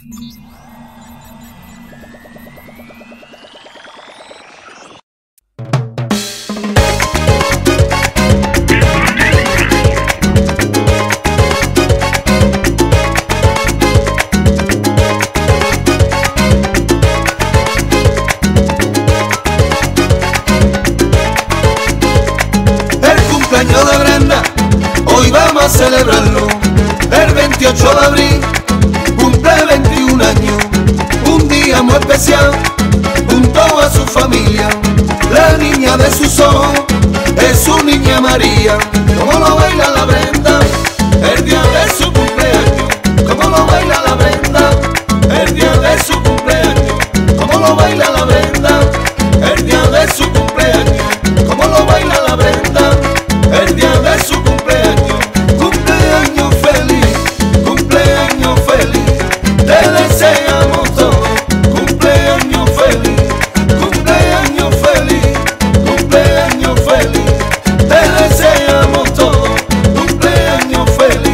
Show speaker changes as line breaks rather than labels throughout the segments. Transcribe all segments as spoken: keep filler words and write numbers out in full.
De Brenda, hoy vamos a celebrarlo. El veintiocho de abril cumple veintiún años, un día muy especial junto a su familia. La niña de sus ojos es su niña María. Como lo baila la Brenda el día de su cumpleaños, como lo baila la Brenda el día de su cumpleaños, como lo baila la Brenda el día de su cumpleaños, como lo baila la Brenda el día de su cumpleaños. Cumpleaños feliz, cumpleaños feliz, te deseamos todos. Cumpleaños feliz, cumpleaños feliz, cumpleaños feliz, te deseamos todos. Cumpleaños feliz.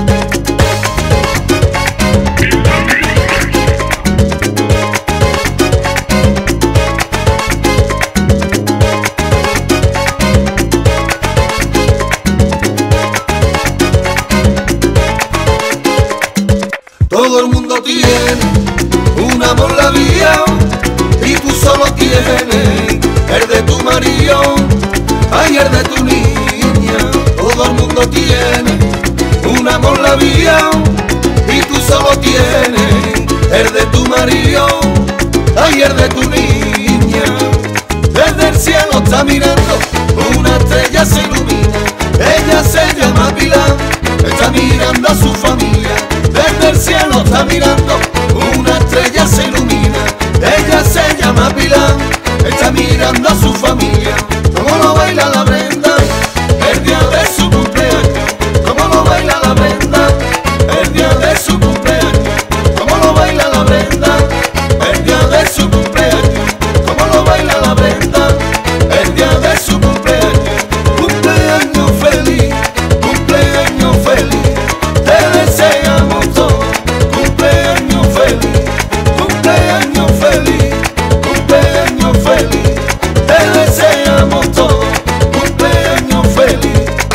Todo el mundo tiene un amor la vía y tú solo tienes el de tu marido, ay, el de tu niña. Todo el mundo tiene un amor la vía y tú solo tienes el de tu marido, ay, el de tu niña. Desde el cielo está mirando, una estrella se ilumina, ella se llama Pilar, está mirando a su familia. Desde el cielo está mirando, una estrella se ilumina, ella se llama Pilar, está mirando a su familia. Como lo baila la Brenda el día de su cumpleaños, como lo baila la Brenda el día de su cumpleaños, como lo baila la Brenda el día de su cumpleaños, como lo baila la Brenda el día de su cumpleaños. Cumpleaños feliz, cumpleaños feliz, te deseamos todos. Cumpleaños feliz, cumpleaños feliz, cumpleaños feliz, te deseamos todos. Cumpleaños feliz.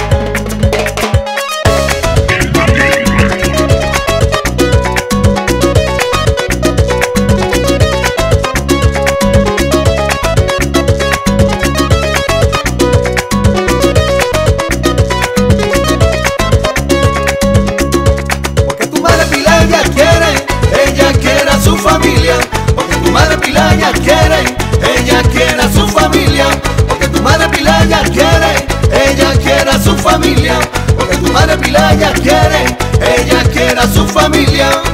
Porque tu madre Pilar ya quiere, ella quiere a su familia. Porque tu madre Pilar ya quiere, ella quiere a su familia. Porque tu madre Pilar ya quiere, ella quiere a su familia. Porque tu madre Pilar ya quiere, ella quiere a su familia.